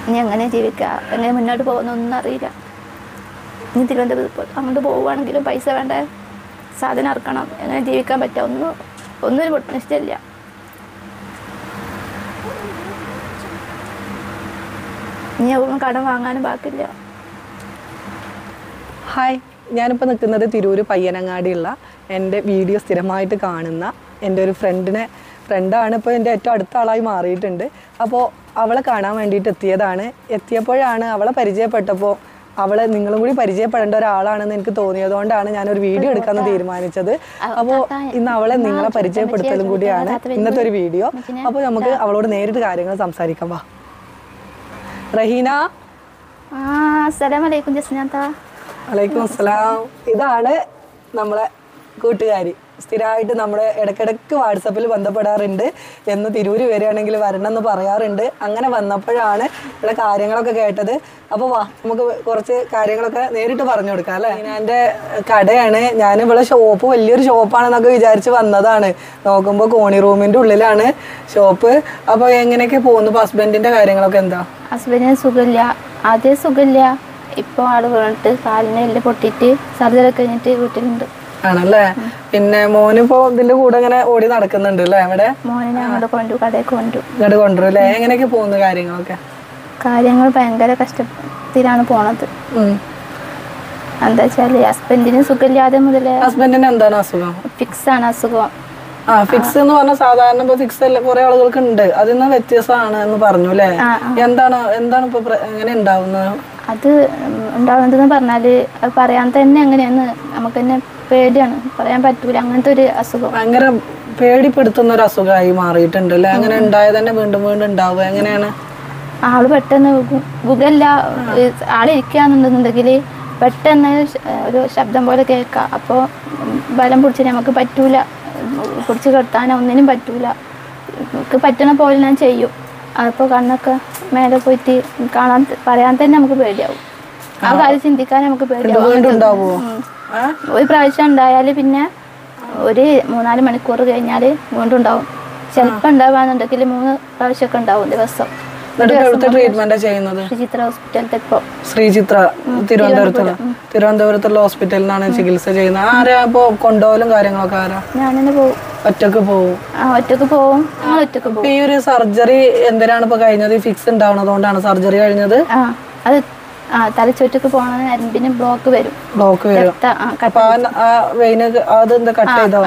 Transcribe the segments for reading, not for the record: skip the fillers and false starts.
ഇനി എങ്ങനെ ജീവിക്കുക, എങ്ങനെ മുന്നോട്ട് പോകുന്നൊന്നും അറിയില്ല. ഇനി തിരുവനന്തപുരത്ത് അങ്ങോട്ട് പോവുകയാണെങ്കിലും പൈസ വേണ്ട, സാധനം ഇറക്കണം, എങ്ങനെ ജീവിക്കാൻ പറ്റുക, ഒന്നും നിശ്ചയമില്ല. ഇനി ഒന്നും കടം വാങ്ങാനും ബാക്കില്ല. ഹായ്, ഞാനിപ്പോൾ നിൽക്കുന്നത് തിരൂർ പയ്യനങ്ങാടിയുള്ള എൻ്റെ വീഡിയോ സ്ഥിരമായിട്ട് കാണുന്ന എൻ്റെ ഒരു ഫ്രണ്ടാണ്. ഇപ്പോൾ എൻ്റെ ഏറ്റവും അടുത്ത ആളായി മാറിയിട്ടുണ്ട്. അപ്പോൾ അവളെ കാണാൻ വേണ്ടിയിട്ട് എത്തിയപ്പോഴാണ് അവളെ പരിചയപ്പെട്ടപ്പോൾ അവളെ നിങ്ങളും കൂടി പരിചയപ്പെടേണ്ട ഒരാളാണെന്ന് എനിക്ക് തോന്നിയതുകൊണ്ടാണ് ഞാനൊരു വീഡിയോ എടുക്കാമെന്ന് തീരുമാനിച്ചത്. അപ്പോൾ ഇന്ന് അവളെ നിങ്ങളെ പരിചയപ്പെടുത്തലും കൂടിയാണ് ഇന്നത്തെ ഒരു വീഡിയോ. അപ്പോൾ നമുക്ക് അവളോട് നേരിട്ട് കാര്യങ്ങൾ സംസാരിക്കാം. വാ റഹീന. അസ്സലാമു അലൈക്കും ജസ്നാത്ത. വലൈക്കും അസ്സലാം. ഇതാണ് നമ്മളെ കൂട്ടുകാരി. സ്ഥിരമായിട്ട് നമ്മുടെ ഇടയ്ക്കിടയ്ക്ക് വാട്സപ്പിൽ ബന്ധപ്പെടാറുണ്ട്. എന്ന് തിരൂര് വരികയാണെങ്കിൽ വരണം എന്ന് പറയാറുണ്ട്. അങ്ങനെ വന്നപ്പോഴാണ് ഇവിടെ കാര്യങ്ങളൊക്കെ കേട്ടത്. അപ്പോൾ വാ നമുക്ക് കുറച്ച് കാര്യങ്ങളൊക്കെ നേരിട്ട് പറഞ്ഞു കൊടുക്കാം അല്ലേ. എൻ്റെ കടയാണ്. ഞാൻ ഇവിടെ ഷോപ്പ് വലിയൊരു ഷോപ്പാണെന്നൊക്കെ വിചാരിച്ച് വന്നതാണ്. നോക്കുമ്പോൾ കോണി റൂമിൻ്റെ ഉള്ളിലാണ് ഷോപ്പ്. അപ്പോൾ എങ്ങനെയൊക്കെ പോകുന്നു? ഹസ്ബൻഡിൻ്റെ കാര്യങ്ങളൊക്കെ എന്താ? ഹസ്ബൻഡിന് സുഖമില്ല. ആദ്യം സുഖമില്ല, ഇപ്പോൾ ആള് വീണിട്ട് കാലിന് എല്ല് പൊട്ടിയിട്ട് സർജറി കഴിഞ്ഞിട്ട് വീട്ടിലുണ്ട്. ആണല്ലേ. പിന്നെ മോനിപ്പോ ഇതിന്റെ കൂടെ ഇങ്ങനെ ഓടി നടക്കുന്നുണ്ട് അല്ലേ? ഇവിടെ മോനെ അങ്ങോട്ട് കൊണ്ടു, കടയിൽ ഇങ്ങോട്ട് കൊണ്ടുവരും അല്ലേ? എങ്ങനെയൊക്കെ പോകുന്നു കാര്യങ്ങളൊക്കെ? കാര്യങ്ങൾ ഭയങ്കര കഷ്ടത്തിലാണ് പോണത്. എന്താ വെച്ചാല് ഹസ്ബൻഡിന് സുഖമില്ലാതെ മുതലേ. ഹസ്ബൻഡിന് എന്താണ് അസുഖം? ഫിക്സ് ആണ് അസുഖം. ഫിക്സ് എന്ന് പറഞ്ഞാൽ സാധാരണ ഇപ്പൊ ഫിക്സ് അല്ല കുറെ ആളുകൾക്ക് ഉണ്ട്, അതിൽ നിന്ന് വ്യത്യസ്തമാണ് എന്ന് പറഞ്ഞു അല്ലേ? എന്താണ് ഇപ്പൊ എങ്ങനെ ഉണ്ടാവുന്നത്? അത് ഉണ്ടാവുന്നതെന്ന് പറഞ്ഞാല് അത് പറയാൻ തന്നെ എങ്ങനെയാന്ന് നമുക്ക് തന്നെ പേടിയാണ്, പറയാൻ പറ്റൂല. അങ്ങനത്തെ ഒരു അസുഖം ഭയങ്കര പേടിപ്പെടുത്തുന്ന ഒരു അസുഖമായി മാറിയിട്ടുണ്ട് അല്ലെ? അങ്ങനെ ഉണ്ടായത് തന്നെ വീണ്ടും വീണ്ടും ഉണ്ടാവുക എങ്ങനെയാണ്? ആള് പെട്ടെന്ന് ഗുഗല്ല ആളിരിക്കാന്നുണ്ടെന്നുണ്ടെങ്കിൽ പെട്ടെന്ന് ഒരു ശബ്ദം പോലെ കേൾക്കാം. അപ്പോൾ ബലം പിടിച്ച് നമുക്ക് പറ്റൂല, പിടിച്ച് കിടത്താനോ ഒന്നിനും പറ്റൂല. നമുക്ക് പറ്റണ പോലെ ഞാൻ ചെയ്യും. അപ്പോൾ കണ്ണൊക്കെ മേലെ പോയിട്ട് കാണാൻ പറയാൻ തന്നെ നമുക്ക് പേടിയാവും. ആ കാര്യം ചിന്തിക്കാൻ നമുക്ക് പേടിയാവും. ഒരു പ്രാവശ്യം ഉണ്ടായാൽ പിന്നെ ഒരു 3-4 മണിക്കൂർ കഴിഞ്ഞാൽ വീണ്ടും ഉണ്ടാവും. ചിലപ്പോൾ ഉണ്ടാവാന്നുണ്ടെങ്കിൽ 3 പ്രാവശ്യമൊക്കെ ഉണ്ടാവും ദിവസം. ശ്രീചിത്ര ഹോസ്പിറ്റലിൽ. ഇപ്പോൾ ശ്രീചിത്ര തിരുവനന്തപുരത്തുള്ള ഹോസ്പിറ്റലിലാണ് ചികിത്സ ചെയ്യുന്നത്. ആരാ ഇപ്പൊ കൊണ്ടുപോകലും കാര്യങ്ങളൊക്കെ? ആരാ? ഞാനെന്നെ പോകും. ഒറ്റക്ക് പോകും? ഒറ്റക്ക് പോകും. ഞങ്ങൾ ഒറ്റക്ക് പോകും. ഈ ഒരു സർജറി എന്തിനാണ് ഇപ്പൊ കഴിഞ്ഞത്? ഫിക്സ് ഉണ്ടാവുന്നതുകൊണ്ടാണ് സർജറി കഴിഞ്ഞത്? അത് തലച്ചോറ്റക്ക് പോണ നരമ്പിന് ബ്ലോക്ക് വരും. അപ്പൊ ആ വെയിന് അതെന്താ കട്ട് ചെയ്തോ?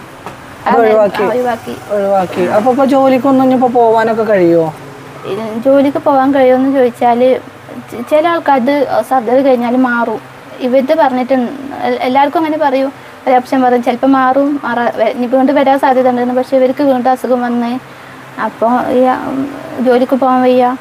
ഒഴിവാക്കി. അപ്പൊ ഇപ്പൊ ജോലിക്കൊന്നും ഇപ്പൊ പോവാനൊക്കെ കഴിയുമോ? ജോലിക്ക് പോകാൻ കഴിയുമെന്ന് ചോദിച്ചാൽ ചില ആൾക്കാർക്ക് സർജറി കഴിഞ്ഞാൽ മാറും. ഇവരുടെ പറഞ്ഞിട്ട് എല്ലാവർക്കും അങ്ങനെ പറയും, ഒരു ഓപ്ഷൻ പറയും ചിലപ്പോൾ മാറും, വീണ്ടും വരാൻ സാധ്യത ഉണ്ടായിരുന്നു. പക്ഷെ ഇവർക്ക് വീണ്ടും അസുഖം വന്ന് അപ്പോൾ ഈ ജോലിക്ക് പോകാൻ വയ്യ.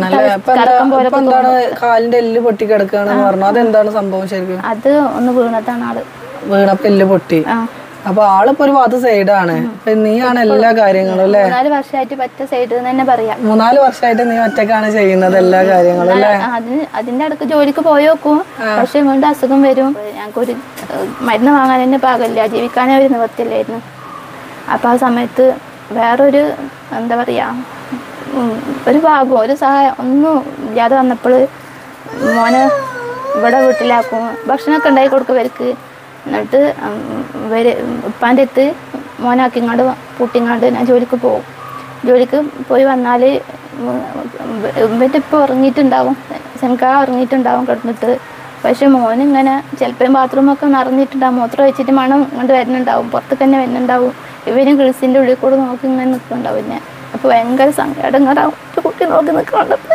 കാലിന്റെ എല്ല് പൊട്ടി കിടക്കുകയാണെന്ന് പറഞ്ഞു. അതെന്താണ് സംഭവം ശരിക്കും? അത് ഒന്ന് വീണതാണ്. ആള് വീണപ്പോ എല്ല് പൊട്ടി. അപ്പൊ ആളിപ്പോ ഒരു ഭാഗത്ത് സൈഡാണ്. നീയാണ് എല്ലാ കാര്യങ്ങളും അല്ലേ? 4 വർഷമായിട്ട് പറ്റ സൈഡ് തന്നെ പറയാം. 3-4 വർഷമായിട്ട് നീ ഒറ്റക്കാണ് ചെയ്യുന്നത് എല്ലാ കാര്യങ്ങളും അല്ലേ? അതിന്റെ അടുക്ക് ജോലിക്ക് പോയോക്കും, പക്ഷെ വീണ്ടും അസുഖം വരും. ഞങ്ങൾക്കൊരു മരുന്ന് വാങ്ങാൻ തന്നെ പാകില്ല, ജീവിക്കാനേ ഒരു നിവർത്തില്ലായിരുന്നു. അപ്പൊ ആ സമയത്ത് വേറൊരു എന്താ പറയാ ഒരു ഭാഗം ഒരു സഹായം ഒന്നും ഇല്ലാതെ വന്നപ്പോൾ മോനെ ഇവിടെ വീട്ടിലാക്കും, ഭക്ഷണമൊക്കെ ഉണ്ടാക്കി കൊടുക്കും ഇവർക്ക്. എന്നിട്ട് ഉപ്പാൻ്റെ അടുത്ത് മോനാക്കിങ്ങാണ്ട് പൂട്ടിങ്ങാണ്ട് ഞാൻ ജോലിക്ക് പോകും. ജോലിക്ക് പോയി വന്നാൽ ഇവൻ്റെ ഇപ്പോൾ ഉറങ്ങിയിട്ടുണ്ടാവും, ശനിക്കാ ഉറങ്ങിയിട്ടുണ്ടാവും കിടന്നിട്ട്. പക്ഷെ മോനിങ്ങനെ ചിലപ്പോൾ ബാത്റൂമൊക്കെ നിറഞ്ഞിട്ടുണ്ടാവും, മൂത്രം ഒഴിച്ചിട്ട് മണം കൊണ്ട് വരുന്നുണ്ടാവും, പുറത്തേക്ക് തന്നെ വരുന്നുണ്ടാവും. ഇവരും കിളിസിൻ്റെ ഉള്ളിൽ കൂടെ നോക്കി ഇങ്ങനെ നിൽക്കുന്നുണ്ടാവും. പിന്നെ അപ്പോൾ ഭയങ്കര സങ്കടങ്ങടാവും. ഒരു കുട്ടി നോക്കി നിൽക്കുന്നുണ്ടപ്പോൾ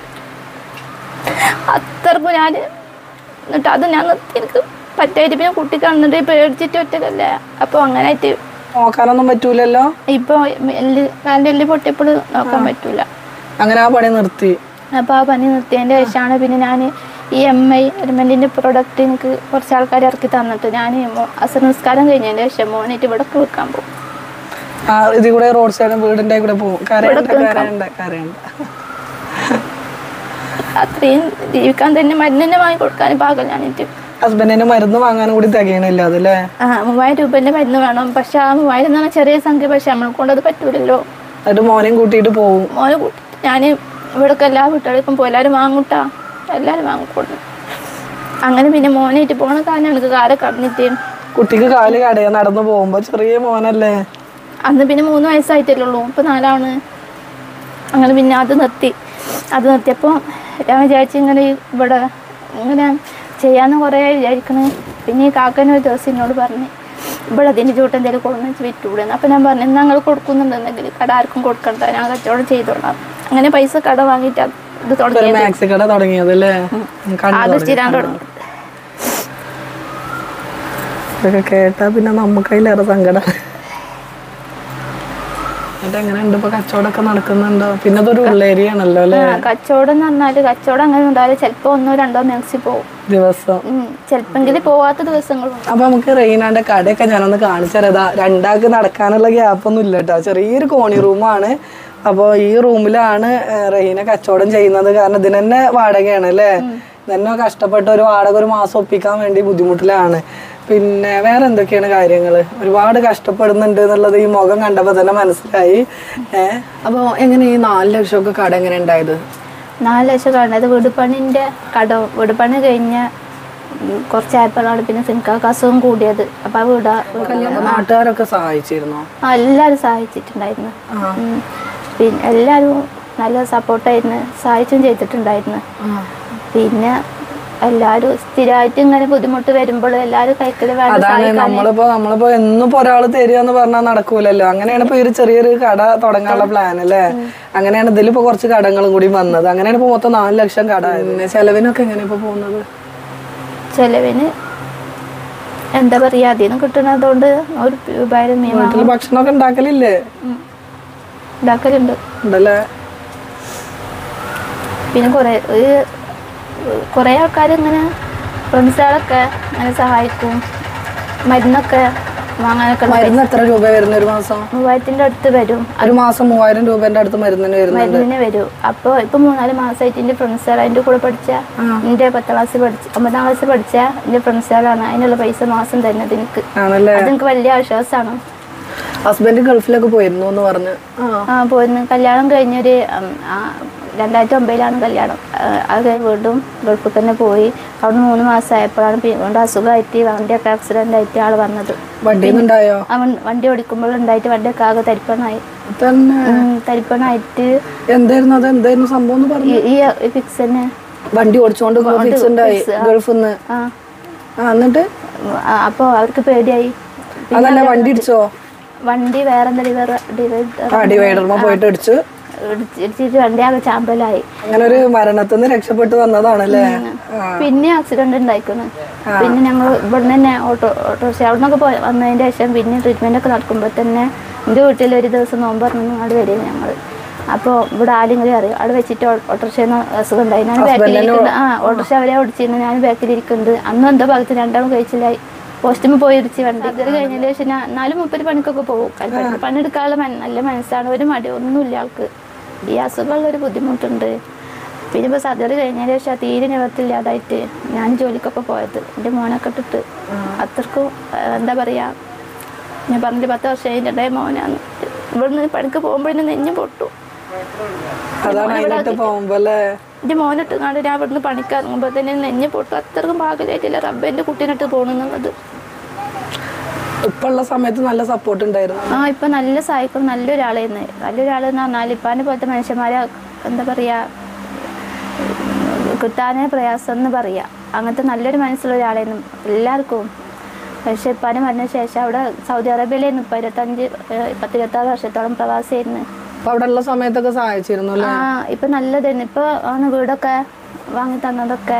അത്രക്കും ഞാൻ എന്നിട്ട് അത് ഞാൻ നിർത്തി. എനിക്ക് പറ്റായിട്ട് പിന്നെ കുട്ടി കണ്ടിട്ട് പേടിച്ചിട്ട് ഒറ്റക്കല്ലേ, അപ്പോൾ അങ്ങനെയായിട്ട് നോക്കാനൊന്നും പറ്റൂലല്ലോ. ഇപ്പോൾ കാലിൻ്റെ എല്ല് പൊട്ടിയപ്പോൾ നോക്കാൻ പറ്റൂല. അങ്ങനെ ആ പണി നിർത്തി. അപ്പോൾ ആ പണി നിർത്തിയതിൻ്റെ ശേഷമാണ് പിന്നെ ഞാൻ ഈ എലിമെൻറ്റിൻ്റെ പ്രൊഡക്റ്റ് എനിക്ക് കുറച്ച് ആൾക്കാർ ഇറക്കി തന്നിട്ട് ഞാൻ അസർ നിസ്കാരം കഴിഞ്ഞതിൻ്റെ ശേഷം മോനായിട്ട് ഇവിടെ വിൽക്കാൻ പോകും. ഇതിൽ കൂടെ റോഡ് സൈഡ് വീടിൻ്റെ കൂടെ പോകും. അത്രയും ജീവിക്കാൻ തന്നെ മരുന്ന് തന്നെ വാങ്ങി കൊടുക്കാൻ പാകം ഞാനിട്ട്. ഹസ്ബൻഡിന് മരുന്ന് വാങ്ങാനും കൂടി തികയണില്ല അതല്ലേ? 3000 രൂപേൻ്റെ മരുന്ന് വേണം. പക്ഷെ ആ 3000 എന്ന് പറഞ്ഞാൽ ചെറിയ സംഖ്യ, പക്ഷെ നമ്മളെ കൊണ്ടത് പറ്റൂലല്ലോ. എന്നിട്ട് മോനെയും കൂട്ടിയിട്ട് പോകും. മോനെ കൂട്ടിയിട്ട് ഞാൻ ഇവിടെയൊക്കെ എല്ലാ വീട്ടുകാർക്കും പോയി എല്ലാവരും വാങ്ങൂട്ടാ, എല്ലാവരും വാങ്ങിക്കൊണ്ടു. അങ്ങനെ പിന്നെ മോനായിട്ട് പോണ കാലം എനിക്ക് കാല് കടന്നിട്ട്. കുട്ടിക്ക് കാല് കടയാ നടന്നു പോകുമ്പോ, ചെറിയ മോനല്ലേ. അന്ന് പിന്നെ 3 വയസ്സായിട്ടല്ലേ ഉള്ളൂ, ഇപ്പം 4 അങ്ങനെ പിന്നെ അത് നിർത്തിയപ്പോൾ ഞാൻ വിചാരിച്ചു ഇങ്ങനെ ഇവിടെ ഇങ്ങനെ ചെയ്യാമെന്ന് കുറേ വിചാരിക്കണ്. പിന്നെ ഈ കാക്കനെ ഒരു ദിവസം എന്നോട് പറഞ്ഞ് ഇവിടെ അതിൻ്റെ ചൂട്ട് എന്തെങ്കിലും കൊടുന്ന് വെച്ച് വിറ്റുകൂടുന്നു. അപ്പം ഞാൻ പറഞ്ഞു എന്നാൽ ഞങ്ങൾ കൊടുക്കുന്നുണ്ടെന്നെങ്കിൽ കട ആർക്കും കൊടുക്കണ്ട, ഞാൻ കച്ചവടം ചെയ്തോളാം. അങ്ങനെ പൈസ കട വാങ്ങിയിട്ട് ഇത് തുടങ്ങിയത് അത് സ്ഥിരം തുടങ്ങി. ഇതൊക്കെ കേട്ടാ പിന്നെ നമുക്കതിലേറെ സങ്കടം. എങ്ങനെയുണ്ട് ഇപ്പൊ കച്ചവടമൊക്കെ നടക്കുന്നുണ്ടോ? പിന്നെ അതൊരു ഉള്ളേരിയ ആണല്ലോ അല്ലേ? കച്ചവടം എന്ന് പറഞ്ഞാല് കച്ചവടം അങ്ങനെ ഉണ്ടാവില്ല, ചിലപ്പോ 1-2 മാക്സി പോകും ദിവസം, ചിലപ്പെങ്കിൽ പോവാത്ത ദിവസങ്ങളും. അപ്പൊ നമുക്ക് റെയ്നാന്റെ കടയൊക്കെ ഞാനൊന്ന് കാണിച്ചു തരാം. രണ്ടാൾക്ക് നടക്കാനുള്ള ഗ്യാപ്പൊന്നും ഇല്ല കേട്ടോ, ചെറിയൊരു കോണി റൂമാണ്. അപ്പോൾ ഈ റൂമിലാണ് റെയ്ന കച്ചവടം ചെയ്യുന്നത്. കാരണം ഇതിന് തന്നെ വാടകയാണ് അല്ലേ? ഇതന്നെ കഷ്ടപ്പെട്ട് ഒരു വാടക ഒരു മാസം ഒപ്പിക്കാൻ വേണ്ടി ബുദ്ധിമുട്ടിലാണ്. പിന്നെ വേറെ എന്തൊക്കെയാണ് കാര്യങ്ങൾ? ഒരുപാട് കഷ്ടപ്പെടുന്നുണ്ട് എന്നുള്ളത് ഈ മുഖം കണ്ടപ്പോൾ തന്നെ മനസ്സിലായി. അപ്പോൾ എങ്ങനെ ഈ 4 ലക്ഷമൊക്കെ കട എങ്ങനെ ഉണ്ടായത്? 4 ലക്ഷം കടത് വീട് പണി കഴിഞ്ഞ കുറച്ചായപ്പോഴാണ് പിന്നെ സിൻകാക്ക് അസുഖം കൂടിയത്. അപ്പൊ നാട്ടുകാരൊക്കെ സഹായിച്ചിരുന്നോ? എല്ലാവരും സഹായിച്ചിട്ടുണ്ടായിരുന്നു. പിന്നെ എല്ലാവരും നല്ല സപ്പോർട്ടായിരുന്നു, സഹായിച്ചും ചെയ്തിട്ടുണ്ടായിരുന്നു. പിന്നെ എല്ലാരും സ്ഥിരമായിട്ട് ഇങ്ങനെ ബുദ്ധിമുട്ട് വരുമ്പോൾ എല്ലാരും കൈക്കല് വേണം. നമ്മളിപ്പോ എന്നും ഒരാള് തരികയെന്ന് പറഞ്ഞാൽ നടക്കൂലല്ലോ. അങ്ങനെയാണ് ഇപ്പൊ ഒരു ചെറിയൊരു കട തുടങ്ങാനുള്ള പ്ലാൻ അല്ലേ? അങ്ങനെയാണ് ഇതിലിപ്പോ കുറച്ച് കടങ്ങളും കൂടി വന്നത്. അങ്ങനെയാണ് ഇപ്പൊ മൊത്തം 4 ലക്ഷം കട. ചെലവിനൊക്കെ എങ്ങനെയാ ഇപ്പൊ പോകുന്നത്? ചെലവിന് എന്താ പറയാ, അതിന് കിട്ടുന്നതുകൊണ്ട് 1 രൂപ. ഭക്ഷണമൊക്കെ ഉണ്ടാക്കലില്ലേ? ഉണ്ടാക്കലുണ്ട്. പിന്നെ കുറെ ആൾക്കാർ ഇങ്ങനെ ഫ്രണ്ട്സുകളൊക്കെ അങ്ങനെ സഹായിക്കും. മരുന്നൊക്കെ വാങ്ങാനൊക്കെ. മരുന്ന് എത്ര രൂപ വരുന്ന ഒരു മാസം? 3000-ന്റെ അടുത്ത് വരും. ഒരു മാസം 3000 രൂപന്റെ അടുത്ത് മരുന്നിന് വരും. അപ്പൊ ഇപ്പൊ 3-4 മാസമായിട്ട് എന്റെ ഫ്രണ്ട്സുകൾ അതിന്റെ കൂടെ പഠിച്ച, എന്റെ 10ാം ക്ലാസ് പഠിച്ച 9ാം ക്ലാസ് പഠിച്ച എന്റെ ഫ്രണ്ട്സുകളാണ് അതിനുള്ള പൈസ മാസം തരുന്നത് എനിക്ക്. അതെനിക്ക് വലിയ ആശ്വാസമാണ്. ഹസ്ബൻഡ് ഗൾഫിലൊക്കെ പോയിരുന്നു എന്ന് പറഞ്ഞു. പോയിരുന്നു. കല്യാണം കഴിഞ്ഞൊരു 2009 കല്യാണം. അത് കഴിഞ്ഞ് വീണ്ടും ഗൾഫിൽ തന്നെ പോയി. അവിടെ 3 മാസമായപ്പോഴാണ് വീണ്ടും അസുഖമായിട്ട് വണ്ടിയൊക്കെ ആക്സിഡന്റ് ആയിട്ട് ആള് വന്നത്. വണ്ടി ഓടിക്കുമ്പോഴുണ്ടായിട്ട് വണ്ടിയൊക്കെ ആകെ തരിപ്പണായിട്ട്. എന്തായിരുന്നു സംഭവം? ഈ ഫിക്സ് തന്നെ വണ്ടി ഓടിച്ചോണ്ട് ഗൾഫിൽ നിന്ന്. എന്നിട്ട് അപ്പൊ അവർക്ക് പേടിയായി. വണ്ടി ഇടിച്ചോ? വണ്ടി വേറെന്താ ഡിവൈഡർമ പോയിട്ട് ഇടിച്ചിട്ട് വണ്ടി ആകെ ചാമ്പലായി. അങ്ങനെ ഒരു മരണത്തിൽ നിന്ന് രക്ഷപ്പെട്ടു വന്നതാണല്ലേ? പിന്നെ ആക്സിഡന്റ് ഉണ്ടായിക്കണ്. പിന്നെ ഞങ്ങൾ ഇവിടെ തന്നെ ഓട്ടോറിക്ഷ അവിടെ നിന്നൊക്കെ വന്നതിന്റെ ശേഷം പിന്നെ ട്രീറ്റ്മെന്റ് ഒക്കെ നടക്കുമ്പോൾ തന്നെ എൻ്റെ വീട്ടിൽ ഒരു ദിവസം നോമ്പ് പറഞ്ഞു അവിടെ വരും ഞങ്ങൾ. അപ്പോൾ ഇവിടെ ആരെങ്കിലും അറിയും അവിടെ വെച്ചിട്ട് ഓട്ടോറിക്ഷ അസുഖം ഉണ്ടായി. ഞാൻ ബാക്കിലിരിക്കുന്നത് ഓട്ടോറിക്ഷ അവരെ ഓടിച്ചിരുന്നു, ഞാൻ ബാക്കിലിരിക്കുന്നത്. അന്നും എന്തോ ഭാഗത്ത് 2 കഴിച്ചില്ലായി. പോസ്റ്റുമ്പോൾ പോയി ഇടിച്ച് വണ്ടി. അത് കഴിഞ്ഞതിന് ശേഷം എന്നാലും 30 പണിക്കൊക്കെ പോകും. പണിയെടുക്കാനുള്ള നല്ല മനസ്സാണ്, ഒരു മടി ഒന്നുമില്ല ആൾക്ക്. ഈ അസുഖമുള്ളൊരു ബുദ്ധിമുട്ടുണ്ട്. പിന്നെ ഇപ്പോൾ സർജറി കഴിഞ്ഞതിന് ശേഷം തീരെ നിവർത്തില്ലാതായിട്ട് ഞാൻ ജോലിക്കൊക്കെ പോയത്. എൻ്റെ മോനൊക്കെ ഇട്ടിട്ട് അത്രക്കും എന്താ പറയുക, ഞാൻ പറഞ്ഞിട്ട് 10 വർഷം കഴിഞ്ഞിട്ടുണ്ടായ മോനാണ്. ഇവിടുന്ന് പണിക്ക് പോകുമ്പോഴേ നെഞ്ഞ് പൊട്ടു. എൻ്റെ മോനിട്ട് കണ്ട് ഞാൻ ഇവിടുന്ന് പണിക്കിറങ്ങുമ്പോൾ തന്നെ നെഞ്ഞ് പൊട്ടു. അത്രക്കും ഭാഗ്യമായിട്ടില്ല റബ്ബൻ്റെ കുട്ടീനിട്ട് പോകണമെന്നുള്ളത്. ഇപ്പുള്ള സമയത്ത് നല്ല സപ്പോർട്ട് ഉണ്ടായിരുന്നു. ഇപ്പൊ നല്ല സഹായിക്കും. നല്ലൊരാളെന്ന് പറഞ്ഞാൽ ഇപ്പാനെ പോലത്തെ മനുഷ്യന്മാരെ എന്താ പറയാ കിട്ടാനേ പ്രയാസം എന്ന് പറയാ. അങ്ങനത്തെ നല്ലൊരു മനസ്സുള്ള ഒരാളായിരുന്നു എല്ലാവർക്കും. പക്ഷെ ഇപ്പാനെ മരണ ശേഷം അവിടെ സൗദി അറേബ്യയിലായിരുന്നു. ഇപ്പൊ 26 വർഷത്തോളം പ്രവാസിയായിരുന്നു. അവിടെ ഉള്ള സമയത്തൊക്കെ സഹായിച്ചിരുന്നു. ഇപ്പൊ നല്ലതായിരുന്നു. ഇപ്പൊ ആണ് വീടൊക്കെ വാങ്ങി തന്നതൊക്കെ.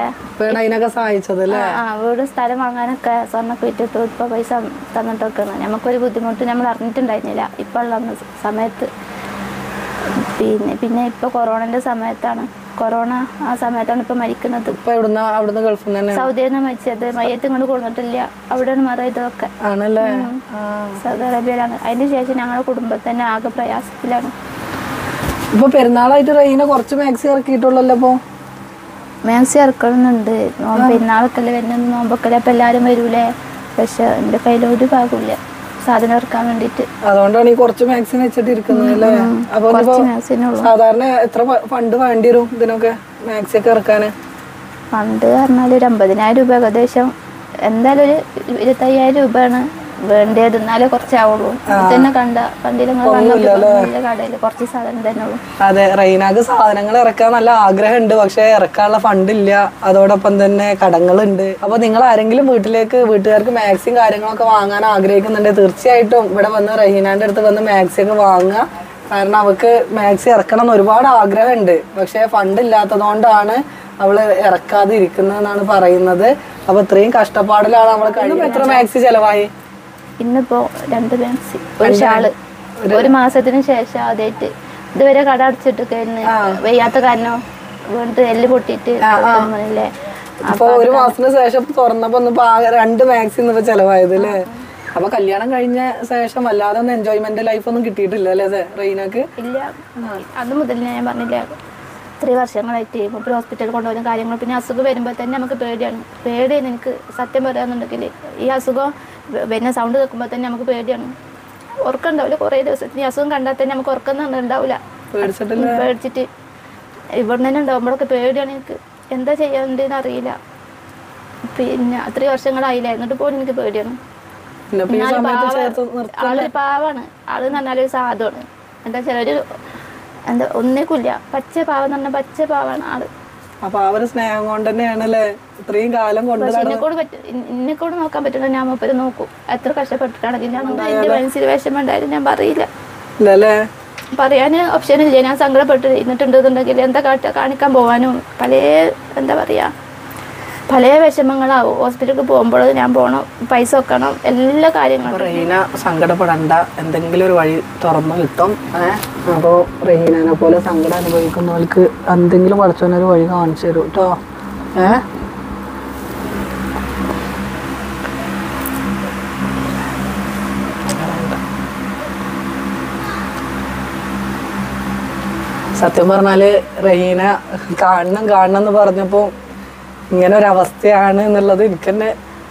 വീട് സ്ഥലം വാങ്ങാനൊക്കെ സ്വർണ്ണൊക്കെ വിറ്റിട്ട് ഇപ്പൊ പൈസ തന്നിട്ടൊക്കെ നമുക്കൊരു ബുദ്ധിമുട്ട് നമ്മൾ അറിഞ്ഞിട്ടുണ്ടായിരുന്നില്ല ഇപ്പൊ ഉള്ള സമയത്ത്. പിന്നെ ഇപ്പൊ കൊറോണന്റെ സമയത്താണ്. കൊറോണ ആ സമയത്താണ് ഇപ്പൊ മരിക്കുന്നത്. സൗദിയിൽ നിന്ന് മരിച്ചത്. മയ്യത്ത് ഇങ്ങോട്ട് കൊടുത്തിട്ടില്ല, അവിടെയാണ് മറയതൊക്കെ. സൗദി അറേബ്യയിലാണ്. അതിന് ശേഷം ഞങ്ങളുടെ കുടുംബത്തിൽ തന്നെ ആകെ പ്രയാസത്തിലാണ്. ഇപ്പൊ പെരുന്നാളായിട്ട് റെയ്ന കുറച്ച് മാക്സി ഇറക്കിയിട്ടുള്ളല്ലോ. ഇപ്പൊ മാക്സി ഇറക്കണമെന്നുണ്ട്. പെരുന്നാളൊക്കെ വരുന്നത്, നോമ്പൊക്കെ അപ്പൊ എല്ലാരും വരൂലേ. പക്ഷെ എന്റെ കയ്യിൽ ഒരു ഭാഗമില്ല. സാധനം ഇറക്കാൻ വേണ്ടിയിട്ട്. അതുകൊണ്ടാണ് ഈ കുറച്ച് മാക്സിൻ വെച്ചിട്ട് ഇരിക്കുന്നത് അല്ലേ? അപ്പൊ സാധാരണ എത്ര ഫണ്ട് വേണ്ടി വരും ഇതിനൊക്കെ മാക്സി ഒക്കെ ഇറക്കാന്? ഫണ്ട് പറഞ്ഞാൽ ഒരു 50,000 രൂപ ഏകദേശം, എന്തായാലും ഒരു 25,000 രൂപയാണ് വേണ്ടത്, എന്നാലേ കുറച്ചാവുള്ളൂ. തന്നെ കണ്ട കടയില് കുറച്ച് സാധനം തന്നെ ഉള്ളൂ. അതെ, റൈനാക്ക് സാധനങ്ങൾ ഇറക്കാൻ നല്ല ആഗ്രഹമുണ്ട്, പക്ഷെ ഇറക്കാനുള്ള ഫണ്ടില്ല, അതോടൊപ്പം തന്നെ കടങ്ങളുണ്ട്. അപ്പൊ നിങ്ങൾ ആരെങ്കിലും വീട്ടുകാർക്ക് മാക്സിയും കാര്യങ്ങളൊക്കെ വാങ്ങാൻ ആഗ്രഹിക്കുന്നുണ്ടെങ്കിൽ തീർച്ചയായിട്ടും ഇവിടെ വന്ന് റഹീനാന്റെ അടുത്ത് വന്ന് മാക്സി ഒക്കെ വാങ്ങുക. കാരണം അവൾക്ക് മാക്സി ഇറക്കണം എന്ന് ഒരുപാട് ആഗ്രഹമുണ്ട്, പക്ഷെ ഫണ്ട് ഇല്ലാത്തതുകൊണ്ടാണ് അവള് ഇറക്കാതെ ഇരിക്കുന്നതെന്നാണ് പറയുന്നത്. അപ്പൊ ഇത്രയും കഷ്ടപ്പാടിലാണ് അവള് കഴിയുന്നത്. എത്ര മാക്സി ചെലവായി? ഇന്നിപ്പോ 2 മാക്സി, ഒരു ഷാള്. ഒരു മാസത്തിന് ശേഷം ആദ്യമായിട്ട് ഇതുവരെ കട അടച്ചിട്ടൊക്കെയായിരുന്നു, വയ്യാത്ത കാരണം വീണ്ടും എല്ല് പൊട്ടിയിട്ട്. അപ്പൊ ഒരു മാസത്തിന് ശേഷം തുറന്നപ്പോ 2 മാക്സി ചെലവായത് അല്ലേ? അപ്പൊ കല്യാണം കഴിഞ്ഞ ശേഷം അല്ലാതെ ഒന്നും എൻജോയ്മെന്റ് ലൈഫ് ഒന്നും കിട്ടിയിട്ടില്ല അല്ലേ റീനക്ക്? ഇല്ല, അത് മുതൽ ഞാൻ പറഞ്ഞില്ല, 3 വർഷങ്ങളായിട്ട് ഇപ്പോൾ ഹോസ്പിറ്റലിൽ കൊണ്ടുപോകുന്ന കാര്യങ്ങൾ. പിന്നെ അസുഖം വരുമ്പോൾ തന്നെ നമുക്ക് പേടിയാണ്. എനിക്ക് സത്യം പറയാന്നുണ്ടെങ്കിൽ ഈ അസുഖം പിന്നെ സൗണ്ട് കേൾക്കുമ്പോൾ തന്നെ നമുക്ക് പേടിയാണ്. ഉറക്കം ഉണ്ടാവില്ല കുറേ ദിവസത്തിന്. ഈ അസുഖം കണ്ടാൽ തന്നെ നമുക്ക് ഉറക്കം ഉണ്ടാവില്ല, പേടിച്ചിട്ട്. ഇവിടെ തന്നെ ഉണ്ടാകുമ്പോഴൊക്കെ പേടിയാണ് എനിക്ക്. എന്താ ചെയ്യാണ്ടെന്ന് അറിയില്ല. പിന്നെ 3 വർഷങ്ങളായില്ല, എന്നിട്ട് പോലും എനിക്ക് പേടിയാണ്. ആളൊരു പാവാണ്. ആളെന്ന് പറഞ്ഞാൽ സാധുവാണ്. എന്താ വെച്ചാൽ ഒരു ഒന്നേക്കില്ല, പച്ച പാവം എന്ന് പറഞ്ഞാൽ പച്ച പാവാണ് ആള്. അപ്പൊ ആ ഒരു സ്നേഹം കൊണ്ട് തന്നെയാണല്ലേ ഇത്രയും കാലം കൊണ്ട്. എന്നെക്കൂടെ നോക്കാൻ പറ്റില്ല, ഞാൻ മൂപ്പര് നോക്കും. എത്ര കഷ്ടപ്പെട്ടിട്ടാണെങ്കിലും എന്റെ മനസ്സിൽ വിഷമം ഉണ്ടായാലും ഞാൻ പറയില്ല. പറയാന് ഓപ്ഷൻ ഇല്ല. ഞാൻ സങ്കടപ്പെട്ട് ഇരുന്നിട്ടുണ്ടെന്നുണ്ടെങ്കിൽ എന്താ കാണിക്കാൻ പോവാനും പല വിഷമങ്ങളാവും. ഹോസ്പിറ്റലിൽ പോകുമ്പോൾ ഞാൻ പോകണം, പൈസ വെക്കണം, എല്ലാ കാര്യങ്ങളും. റഹീന സങ്കടപ്പെടണ്ട, എന്തെങ്കിലും ഒരു വഴി തുറന്നു കിട്ടും. അപ്പോൾ റഹീനെ പോലെ സങ്കടം അനുഭവിക്കുന്നവർക്ക് എന്തെങ്കിലും പഠിച്ചോനൊരു വഴി കാണിച്ചു തരും കേട്ടോ. സത്യം പറഞ്ഞാല് റഹീന കാണണം എന്ന് പറഞ്ഞപ്പോ ഇങ്ങനെ ഒരവസ്ഥയാണ് എന്നുള്ളത് എനിക്ക് തന്നെ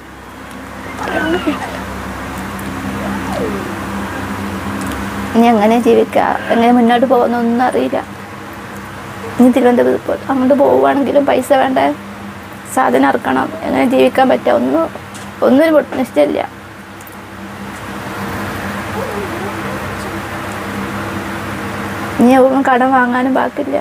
ഇനി എങ്ങനെ ജീവിക്കുക, എങ്ങനെ മുന്നോട്ട് പോകുന്നൊന്നും അറിയില്ല. ഇനി തിരുവനന്തപുരത്ത് അങ്ങോട്ട് പോവുകയാണെങ്കിലും പൈസ വേണ്ട, സാധനം ഇറക്കണം, എങ്ങനെ ജീവിക്കാൻ പറ്റുക ഒന്നൊരു നിശ്ചയമില്ല. ഇനി ഒന്നും കടം വാങ്ങാനും ബാക്കില്ല.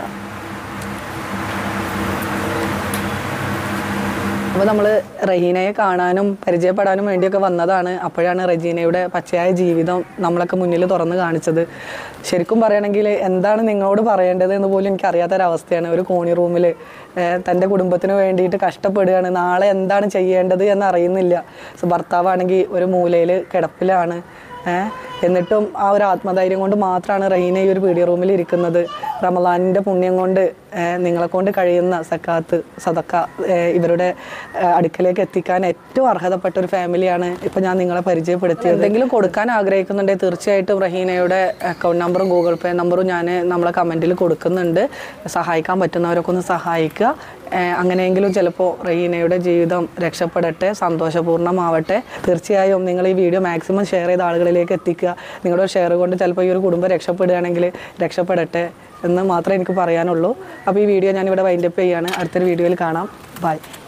അപ്പോൾ നമ്മൾ റഹീനയെ കാണാനും പരിചയപ്പെടാനും വേണ്ടിയൊക്കെ വന്നതാണ്. അപ്പോഴാണ് റജീനയുടെ പച്ചയായ ജീവിതം നമ്മളൊക്കെ മുന്നിൽ തുറന്ന് കാണിച്ചത്. ശരിക്കും പറയുകയാണെങ്കിൽ എന്താണ് നിങ്ങളോട് പറയേണ്ടത് എന്ന് പോലും എനിക്കറിയാത്തൊരവസ്ഥയാണ്. ഒരു കോണി റൂമിൽ തൻ്റെ കുടുംബത്തിന് വേണ്ടിയിട്ട് കഷ്ടപ്പെടുകയാണ്. നാളെ എന്താണ് ചെയ്യേണ്ടത് എന്നറിയുന്നില്ല. ഭർത്താവാണെങ്കിൽ ഒരു മൂലയിൽ കിടപ്പിലാണ്. എന്നിട്ടും ആ ഒരു ആത്മധൈര്യം കൊണ്ട് മാത്രമാണ് റഹീന ഈ ഒരു പീഡിയ റൂമിൽ ഇരിക്കുന്നത്. റമളാനിൻ്റെ പുണ്യം കൊണ്ട് നിങ്ങളെ കൊണ്ട് കഴിയുന്ന സക്കാത്ത് സദക്ക ഇവരുടെ അടുക്കലേക്ക് എത്തിക്കാൻ ഏറ്റവും അർഹതപ്പെട്ട ഒരു ഫാമിലിയാണ് ഇപ്പോൾ ഞാൻ നിങ്ങളെ പരിചയപ്പെടുത്തിയത്. എന്തെങ്കിലും കൊടുക്കാൻ ആഗ്രഹിക്കുന്നുണ്ടെങ്കിൽ തീർച്ചയായിട്ടും റഹീനയുടെ അക്കൗണ്ട് നമ്പറും ഗൂഗിൾ പേ നമ്പറും ഞാൻ നമ്മളെ കമൻറ്റിൽ കൊടുക്കുന്നുണ്ട്. സഹായിക്കാൻ പറ്റുന്നവരൊക്കെ ഒന്ന് സഹായിക്കുക. അങ്ങനെയെങ്കിലും ചിലപ്പോൾ റഹീനയുടെ ജീവിതം രക്ഷപ്പെടട്ടെ, സന്തോഷപൂർണ്ണമാവട്ടെ. തീർച്ചയായും നിങ്ങൾ ഈ വീഡിയോ മാക്സിമം ഷെയർ ചെയ്ത ആളുകളിലേക്ക് എത്തിക്കുക. നിങ്ങളുടെ ഷെയർ കൊണ്ട് ചിലപ്പോൾ ഈ ഒരു കുടുംബം രക്ഷപ്പെടുകയാണെങ്കിൽ രക്ഷപ്പെടട്ടെ എന്ന് മാത്രമേ എനിക്ക് പറയാനുള്ളൂ. അപ്പോൾ ഈ വീഡിയോ ഞാനിവിടെ വൈൻഡപ്പ് ചെയ്യുകയാണ്. അടുത്തൊരു വീഡിയോയിൽ കാണാം. ബൈ.